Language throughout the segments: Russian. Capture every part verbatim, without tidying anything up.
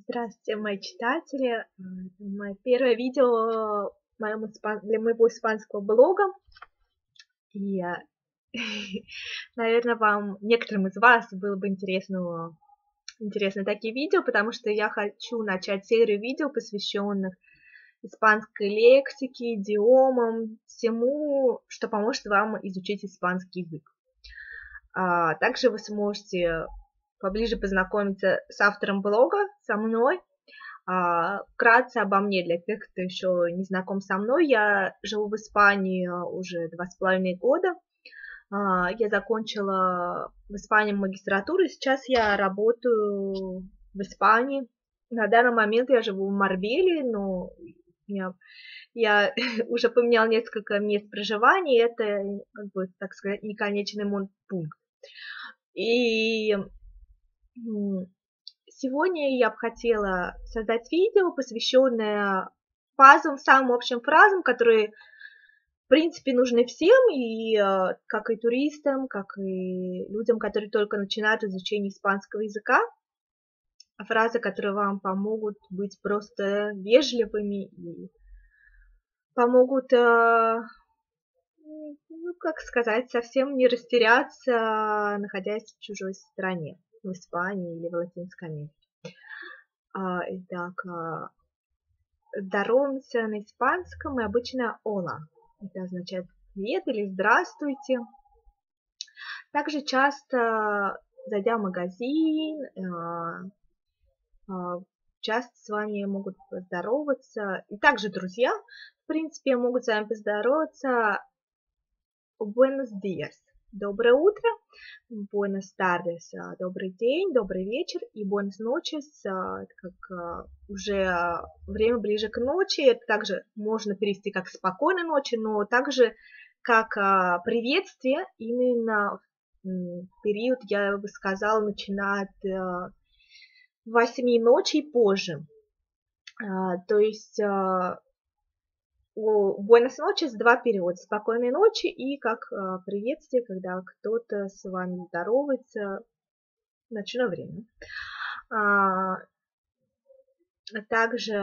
Здравствуйте, мои читатели. Это мое первое видео моему испан... для моего испанского блога. И, наверное, вам, некоторым из вас, было бы интересно, интересны такие видео, потому что я хочу начать серию видео, посвященных испанской лексике, идиомам, всему, что поможет вам изучить испанский язык. А также вы сможете поближе познакомиться с автором блога, со мной. А, вкратце обо мне, для тех, кто еще не знаком со мной. Я живу в Испании уже два с половиной года. А, я закончила в Испании магистратуру, и сейчас я работаю в Испании. На данный момент я живу в Марбелье, но я, я уже поменяла несколько мест проживания, и это, как бы, так сказать, не конечный мой пункт. И сегодня я бы хотела создать видео, посвященное фразам, самым общим фразам, которые, в принципе, нужны всем, и как и туристам, как и людям, которые только начинают изучение испанского языка. Фразы, которые вам помогут быть просто вежливыми и помогут, ну, как сказать, совсем не растеряться, находясь в чужой стране, в Испании или в Латинской Америке. Итак, здороваемся на испанском, и обычно hola. Это означает привет или здравствуйте. Также часто, зайдя в магазин, часто с вами могут поздороваться. И также друзья, в принципе, могут с вами поздороваться. Buenos días. Доброе утро. Buenas tardes. Добрый день, добрый вечер. И buenas noches, это как уже время ближе к ночи. Это также можно перевести как спокойной ночи, но также как приветствие именно в период, я бы сказала, начиная от восьми ночи и позже. То есть у Buenas noches два перевода. Спокойной ночи и как приветствие, когда кто-то с вами здоровается в ночное время. А, также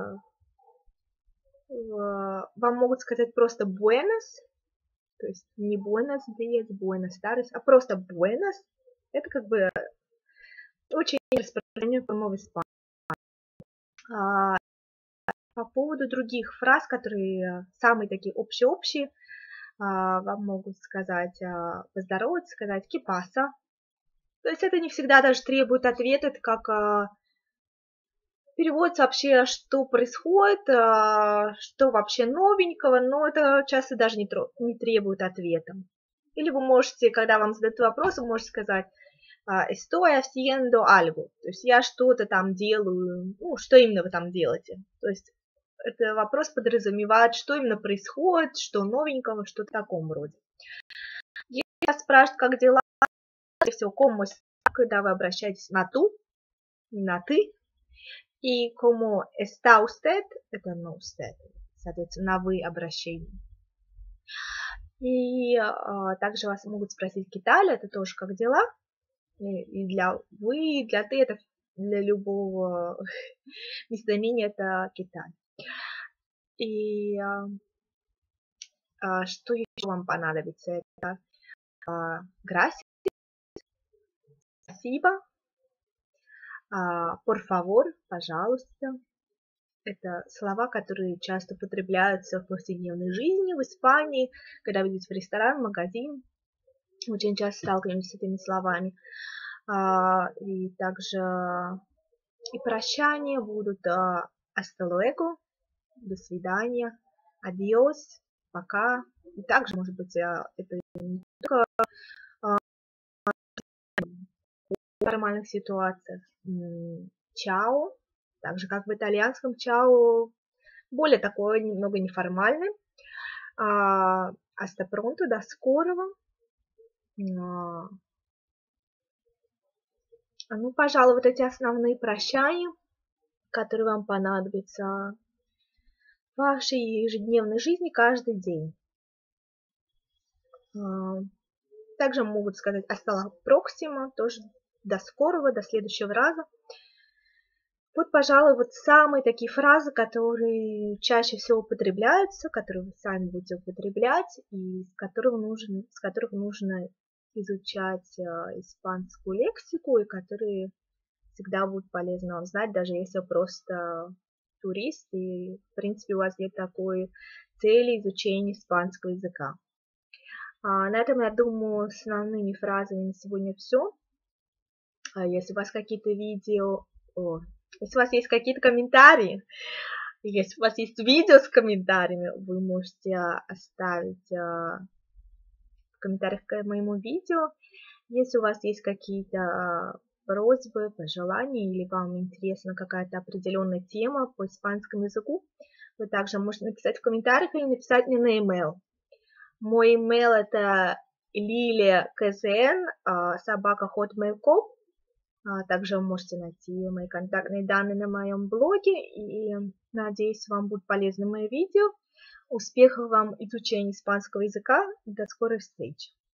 вам могут сказать просто buenas, то есть не buenos días, buenas tardes, а просто buenas. Это как бы очень распространенная форма в Испании. А, по поводу других фраз, которые самые такие общие-общие, вам могут сказать, поздороваться, сказать «qué pasa?». То есть это не всегда даже требует ответа, это как переводится вообще, что происходит, что вообще новенького, но это часто даже не, не требует ответа. Или вы можете, когда вам задают вопрос, вы можете сказать «estoy haciendo algo», то есть я что-то там делаю, ну, что именно вы там делаете. То есть это вопрос подразумевает, что именно происходит, что новенького, что в таком роде. Если вас спрашивают, как дела, скорее всего, como está, когда вы обращаетесь на ту, на ты, и como está usted, это на usted, соответственно, на вы обращение. И а, также вас могут спросить ¿qué tal?, это тоже как дела, и, и для вы, и для ты, это для любого местоимения это ¿qué tal?. И а, а, что еще вам понадобится? Это а, gracias, спасибо, а, por favor, пожалуйста. Это слова, которые часто употребляются в повседневной жизни в Испании, когда вы идете в ресторан, в магазин. Очень часто сталкиваемся с этими словами. А, и также и прощания будут hasta luego, до свидания, adiós, пока. И также, может быть, это не только в нормальных ситуациях. Чао, так же как в итальянском чао, более такой немного неформальный. Hasta pronto, до скорого. Ну, пожалуй, вот эти основные прощания, которые вам понадобятся в вашей ежедневной жизни каждый день. Также могут сказать hasta la próxima, тоже до скорого, до следующего раза. Вот, пожалуй, вот самые такие фразы, которые чаще всего употребляются, которые вы сами будете употреблять и с которых нужно, с которых нужно изучать э, испанскую лексику, и которые всегда будут полезно вам знать, даже если вы просто турист, и, в принципе, у вас нет такой цели изучения испанского языка. А, на этом, я думаю, с основными фразами на сегодня все. А если у вас какие-то видео... О, если у вас есть какие-то комментарии, если у вас есть видео с комментариями, вы можете оставить в комментариях к моему видео. Если у вас есть какие-то просьбы, пожелания, или вам интересна какая-то определенная тема по испанскому языку, вы также можете написать в комментариях или написать мне на e-mail. Мой email это lilia.kzn собака hotmail точка com. Также вы можете найти мои контактные данные на моем блоге. И надеюсь, вам будут полезны мои видео. Успехов вам в изучении испанского языка. До скорой встречи!